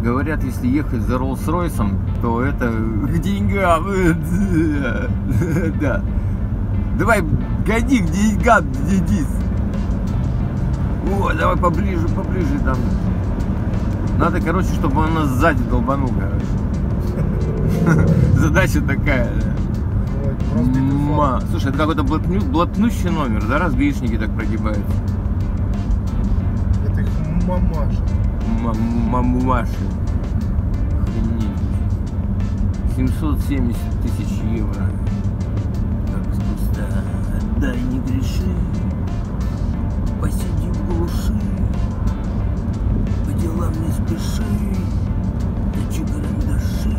Говорят, если ехать за Роллс-Ройсом, то это к деньгам. Да. Давай, гони к деньгам, Денис. О, давай поближе, поближе там. Надо, короче, чтобы он нас сзади долбанул, короче. Задача такая. Слушай, это какой-то блатнущий номер, да, раз гаишники так прогибаются? Это их мамаша. Мамаши. 770 тысяч евро. Как спустя. Отдай, не греши. Посиди в глуши. По делам не спеши. Точи карандаши.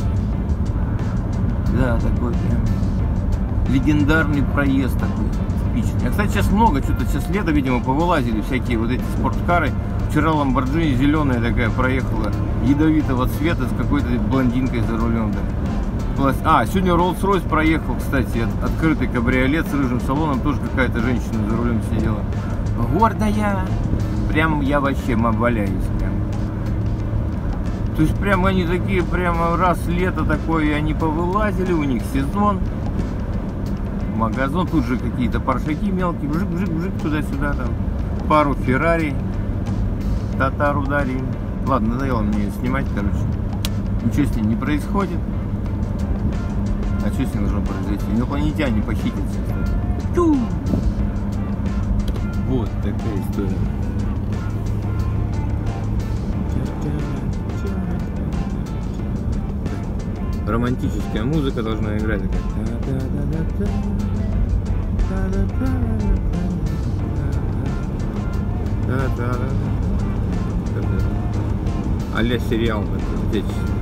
Да, такой прям легендарный проезд такой. Типичный. А, кстати, сейчас много, что-то сейчас лето, видимо, повылазили всякие вот эти спорткары. Вчера Lamborghini зеленая такая проехала, ядовитого цвета, с какой-то блондинкой за рулем. Да. А, сегодня Rolls-Royce проехал, кстати, открытый кабриолет с рыжим салоном, тоже какая-то женщина за рулем сидела. Гордая. Прям я вообще обваляюсь. Прям. То есть прям они такие, прямо раз лето такое, и они повылазили, у них сезон. Магазин, тут же какие-то паршаки мелкие, бжик-бжик-бжик туда-сюда, там пару Феррари. Татар ударил. Ладно, надоело мне снимать, короче. Ничего с ним не происходит. А что с ним должно произойти? Инопланетяне похитят все. Вот такая история. Романтическая музыка должна играть. А-ля сериал отечественный.